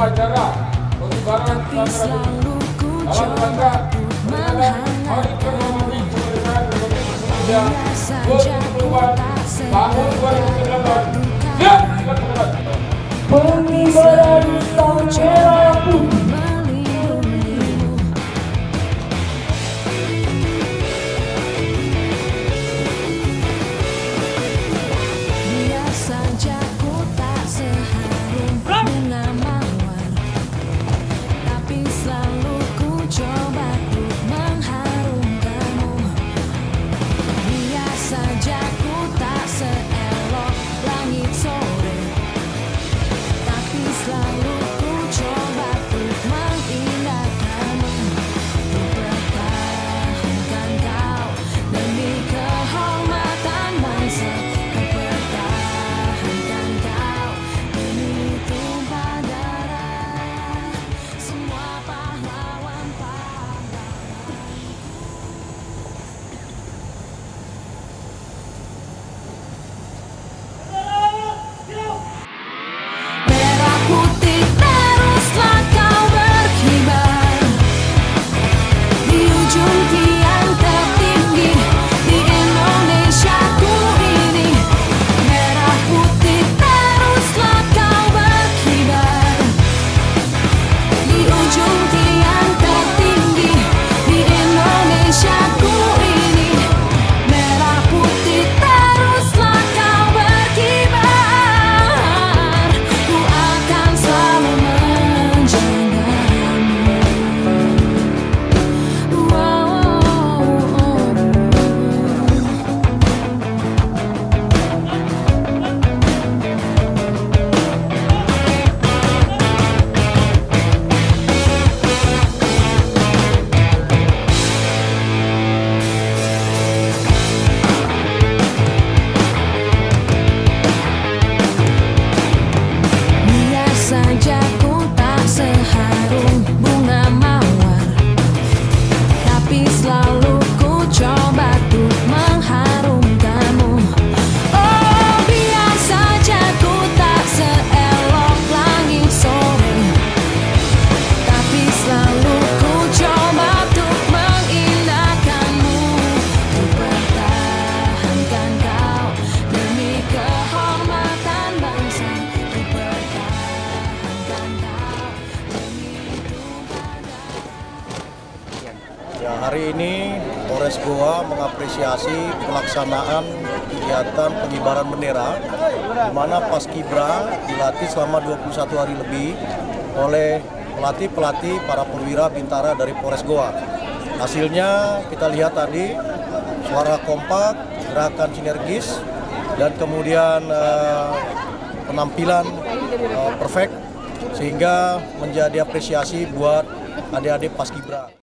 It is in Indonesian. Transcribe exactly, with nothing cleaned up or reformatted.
upacara pengibaran bendera dalam rangka peringatan Hari Ekonomi Kemerdekaan Republik Indonesia dua ribu dua puluh empat tahun dua ribu delapan. Siap, silakan. Pengibaran sang merah putih. Ya, hari ini Polres Goa mengapresiasi pelaksanaan kegiatan pengibaran bendera di mana Paskibra dilatih selama dua puluh satu hari lebih oleh pelatih-pelatih para perwira bintara dari Polres Goa. Hasilnya kita lihat tadi suara kompak, gerakan sinergis, dan kemudian uh, penampilan uh, perfect sehingga menjadi apresiasi buat adik-adik Paskibra.